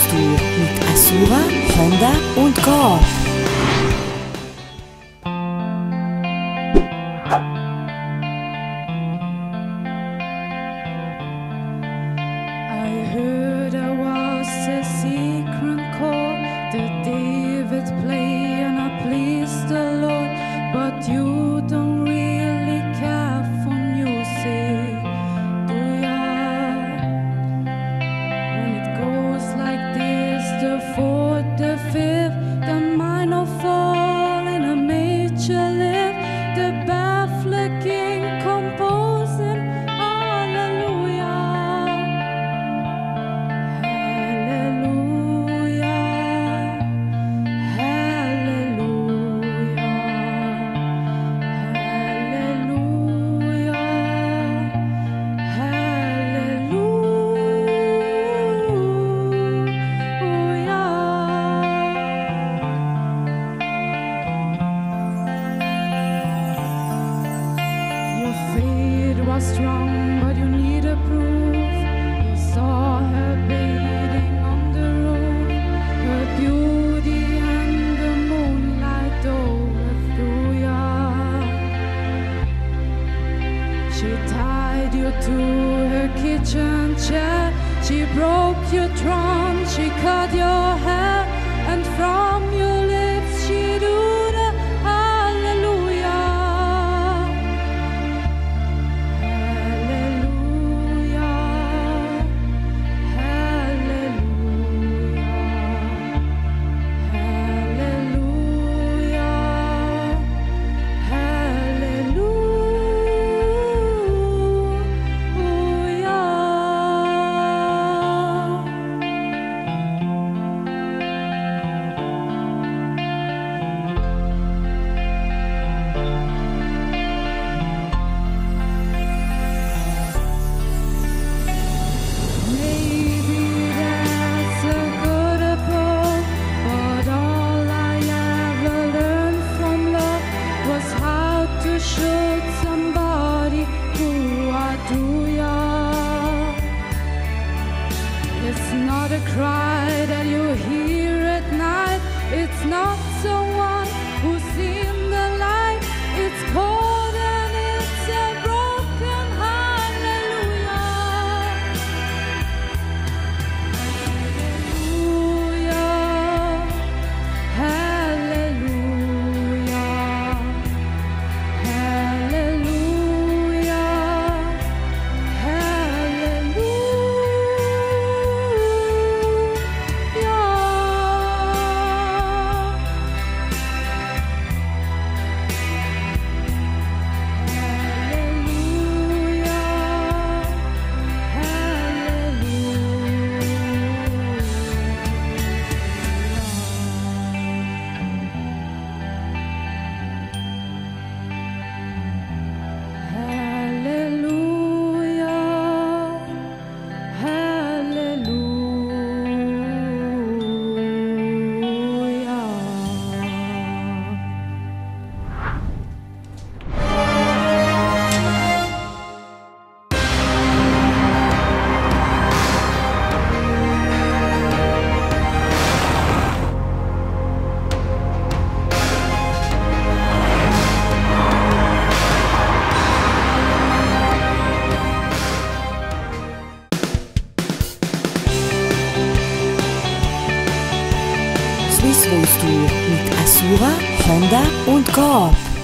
Tour mit Asura, Honda und Coop. I heard there was a secret chord that David played and I pleased the Lord, but you don't really care for music, do ya? When it goes like this, the fourth, the fifth, the minor fall in a major lift, the baffled king composing hallelujah. Strong, but you need a proof. You saw her bathing on the roof, her beauty and the moonlight overthrew ya. She tied you to her kitchen chair, she broke your throne, she cut your hair, and from your lips she do the hallelujah. It's not a cry that you hear at night. It's not someone who's seen the light. It's cold and it's a broken hallelujah. Hallelujah. Hallelujah. Hallelujah. Swiss Tour mit Asura, Honda und Coop.